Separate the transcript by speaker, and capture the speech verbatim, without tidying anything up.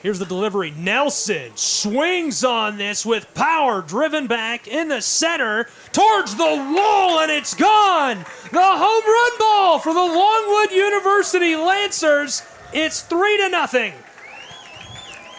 Speaker 1: Here's the delivery. Nelson swings on this with power, driven back in the center towards the wall, and it's gone. The home run ball for the Longwood University Lancers. It's three to nothing.